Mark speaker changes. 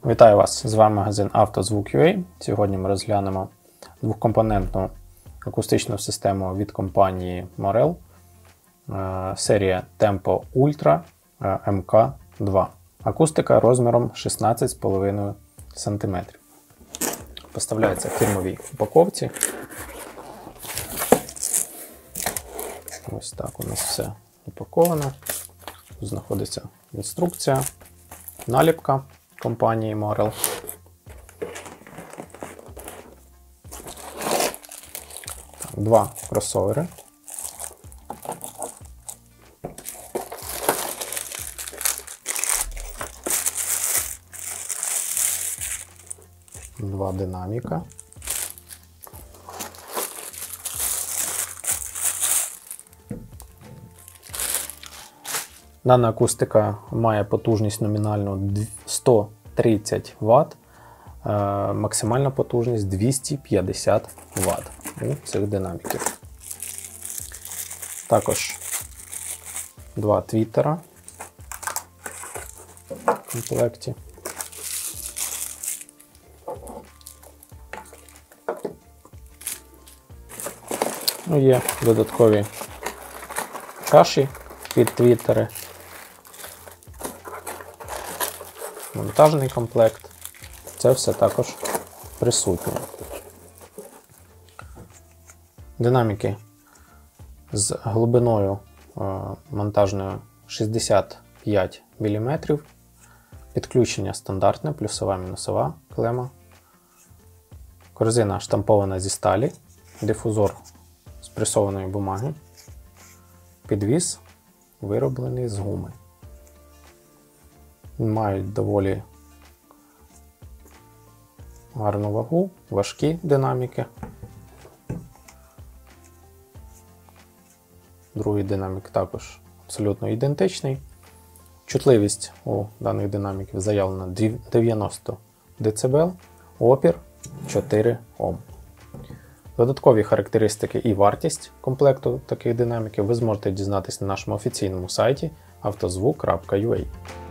Speaker 1: Вітаю вас! З вами магазин «Автозвук.UA». Сьогодні ми розглянемо двохкомпонентну акустичну систему від компанії Morel, серія Tempo Ultra MK2. Акустика розміром 16,5 см. Поставляється в фірмовій упаковці. Ось так у нас все упаковано. Тут знаходиться інструкція, наліпка компанії Morel. Два кросовери. Два динаміка. Дана акустика має потужність номінальну 130 Вт, максимальна потужність 250 Вт у цих динаміків. Також два твіттера в комплекті. Є додаткові каші під твіттери. Монтажний комплект. Це все також присутнє. Динаміки з глибиною монтажною 65 мм. Підключення стандартне, плюсова, мінусова клема. Корзина штампована зі сталі. Дифузор з пресованої бумаги. Підвіс вироблений з гуми. Мають доволі гарну вагу, важкі динаміки. Другий динамік також абсолютно ідентичний. Чутливість у даних динаміків заявлена 90 дБ, опір 4 Ом. Додаткові характеристики і вартість комплекту таких динаміків ви зможете дізнатися на нашому офіційному сайті автозвук.ua.